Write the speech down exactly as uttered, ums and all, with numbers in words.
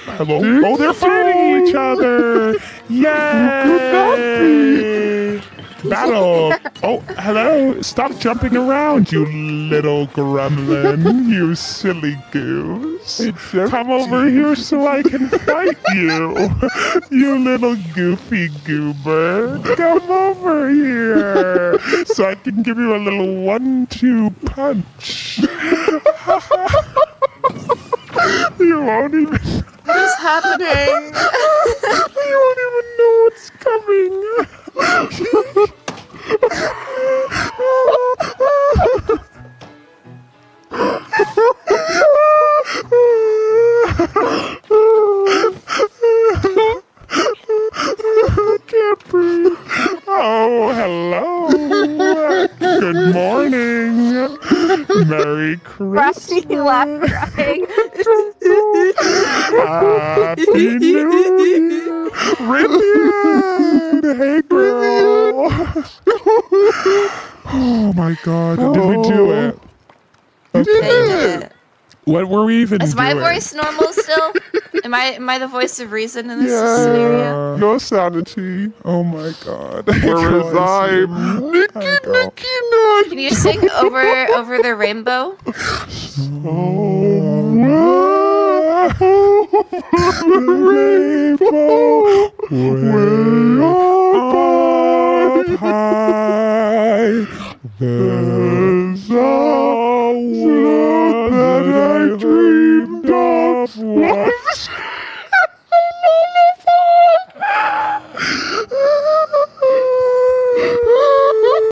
Hello? Oh, they're fighting each other! Yay! Battle! Oh, hello! Stop jumping around, you little gremlin! You silly goose! Come over here so I can fight you! You little goofy goober! Come over here so I can give you a little one-two punch! You won't even... What is happening? You won't even know what's coming! I can't breathe. Oh, hello. Good morning. Merry Christmas. Roxy laughed crying. Happy New Year. Rivian. Hey, girl. Oh, my God. Did we do it? They did it. What were we even Is my doing? voice normal still? Am I am I the voice of reason in this Yeah. scenario? No sanity. Oh, my God. Where is I? Nicky, I go. Nicky, Nicky. Can you sing over over the rainbow? Rainbow, way up high, there's a